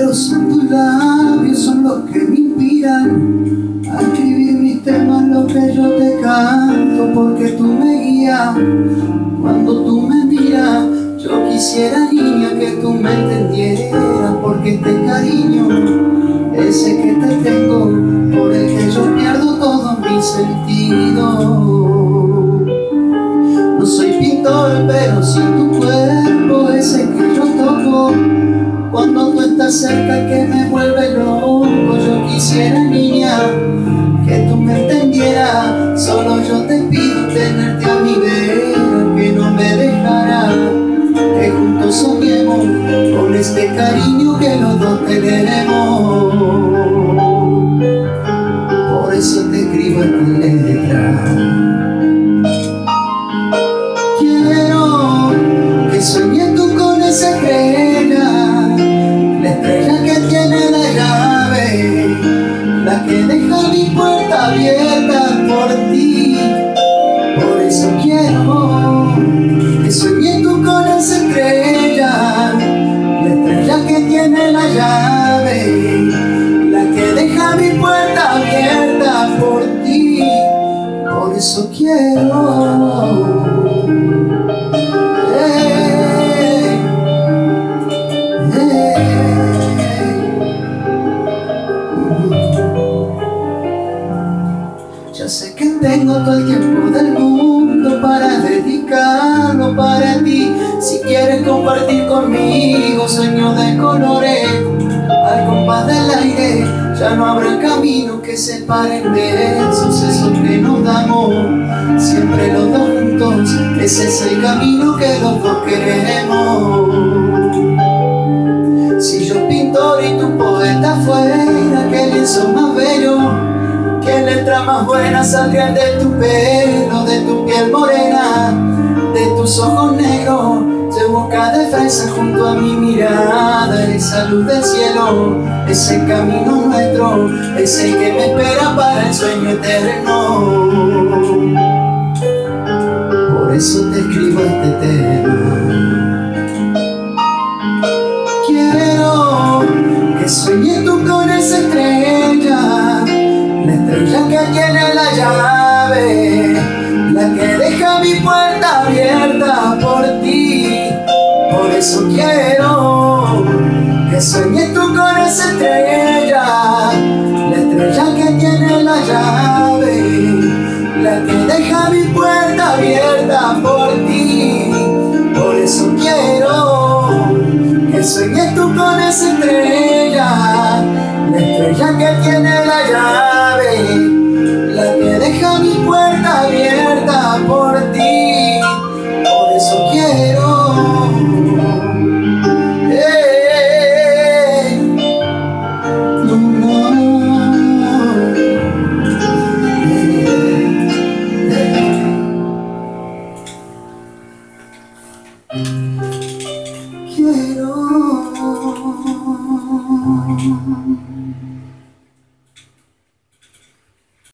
pero son tus labios, son los que me inspiran a escribir mis temas, lo que yo te canto, porque tú me guías cuando tú me miras. Yo quisiera, niña, que tú me entendieras, porque este cariño, ese que te tengo, por el que yo pierdo todos mis sentidos. No soy pintor, pero si tu cuerpo, ese que yo toco, cuando tú estás cerca, que me vuelve loco. Yo quisiera, niña, que tú me entendieras. Solo yo te pido tenerte a mi vera, que no me dejarás, que juntos soñemos con este cariño que los dos tenemos. Por eso te escribo esta letra. Quiero que sueñes tú con esa estrella, la estrella que tiene la llave, la que deja mi puerta abierta por ti. Por eso quiero que sueñes tú con esa estrella, la estrella que tiene la llave, la que deja mi puerta abierta por ti. Por eso quiero. Ya sé que tengo todo el tiempo del mundo para dedicarlo para ti. Si quieres compartir conmigo sueños de colores al compás del aire, ya no habrá camino que separen de esos que nos damos siempre los dos juntos. Ese es el camino que los dos queremos. Si yo pintor y tu poeta fuera, qué lienzo más bello, qué letra más buena saldrían de tu pelo, de tu piel morena, de tus ojos negros, de boca de fresa junto a mi mirada. Esa luz del cielo, ese camino nuestro, es el que me espera para el sueño eterno. Por eso te escribo este tema. Quiero que sueñes tú con esa estrella, la estrella que tiene la llave, la que deja mi puerta abierta por ti. Por eso quiero que sueñes tú con esa estrella, la estrella que tiene la llave, la que deja mi puerta abierta por ti. Por eso quiero que sueñes tú con esa estrella, la estrella que tiene la llave, la que deja mi puerta abierta por ti. Por eso quiero. Quiero.